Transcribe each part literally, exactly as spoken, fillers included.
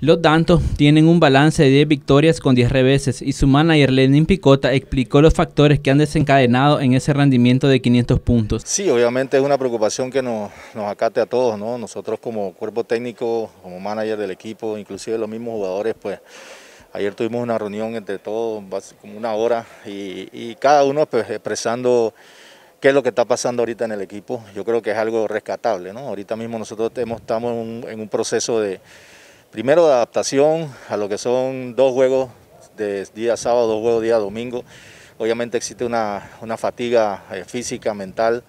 Los Dantos tienen un balance de diez victorias con diez reveses y su manager Lenin Picota explicó los factores que han desencadenado en ese rendimiento de quinientos puntos. Sí, obviamente es una preocupación que nos, nos acate a todos, ¿no? Nosotros como cuerpo técnico, como manager del equipo, inclusive los mismos jugadores, pues ayer tuvimos una reunión entre todos, como una hora, y, y cada uno pues expresando qué es lo que está pasando ahorita en el equipo. Yo creo que es algo rescatable, ¿no? Ahorita mismo nosotros estamos en un, en un proceso de primero de adaptación a lo que son dos juegos de día sábado, dos juegos día domingo. Obviamente existe una, una fatiga eh, física, mental,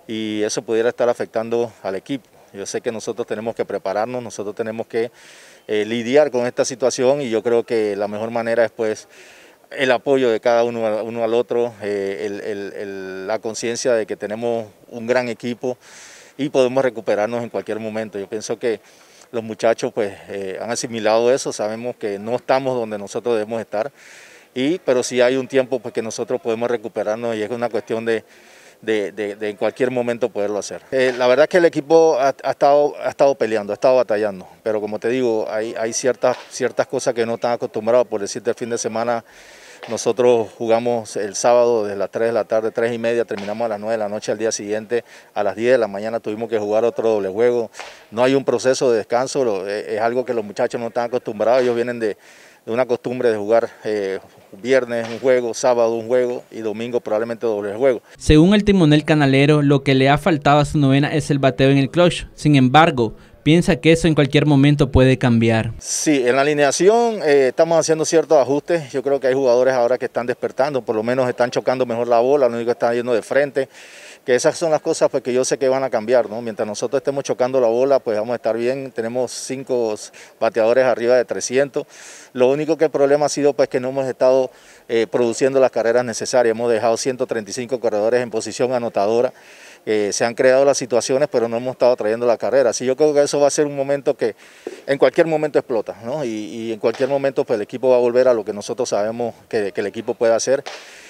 y eso pudiera estar afectando al equipo. Yo sé que nosotros tenemos que prepararnos, nosotros tenemos que eh, lidiar con esta situación, y yo creo que la mejor manera es pues el apoyo de cada uno, uno al otro, eh, el, el, el, la conciencia de que tenemos un gran equipo y podemos recuperarnos en cualquier momento. Yo pienso que los muchachos pues eh, han asimilado eso, sabemos que no estamos donde nosotros debemos estar, y, pero sí hay un tiempo pues, que nosotros podemos recuperarnos, y es una cuestión de, de, de, de en cualquier momento poderlo hacer. Eh, la verdad es que el equipo ha, ha, estado, ha estado peleando, ha estado batallando, pero como te digo, hay, hay ciertas, ciertas cosas que no están acostumbrados. Por decirte, el fin de semana nosotros jugamos el sábado desde las tres de la tarde, tres y media, terminamos a las nueve de la noche. Al día siguiente, a las diez de la mañana, tuvimos que jugar otro doble juego. No hay un proceso de descanso, es algo que los muchachos no están acostumbrados. Ellos vienen de, de una costumbre de jugar eh, viernes un juego, sábado un juego y domingo probablemente doble juego. Según el timonel canalero, lo que le ha faltado a su novena es el bateo en el clutch. Sin embargo, piensa que eso en cualquier momento puede cambiar. Sí, en la alineación eh, estamos haciendo ciertos ajustes. Yo creo que hay jugadores ahora que están despertando, por lo menos están chocando mejor la bola, lo único que están yendo de frente. Que esas son las cosas pues, que yo sé que van a cambiar, ¿no? Mientras nosotros estemos chocando la bola, pues vamos a estar bien. Tenemos cinco bateadores arriba de trescientos. Lo único que el problema ha sido pues, que no hemos estado eh, produciendo las carreras necesarias. Hemos dejado ciento treinta y cinco corredores en posición anotadora. Eh, se han creado las situaciones, pero no hemos estado trayendo la carrera. Así yo creo que eso va a ser un momento que en cualquier momento explota, ¿no? Y, y en cualquier momento pues, el equipo va a volver a lo que nosotros sabemos que, que el equipo puede hacer.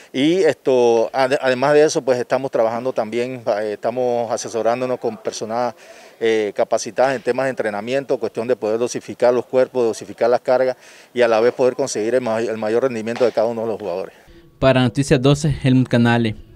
Y esto, además de eso, pues estamos trabajando también, eh, estamos asesorándonos con personas eh, capacitadas en temas de entrenamiento, cuestión de poder dosificar los cuerpos, dosificar las cargas y a la vez poder conseguir el, may el mayor rendimiento de cada uno de los jugadores. Para Noticias doce, Helmut Canale.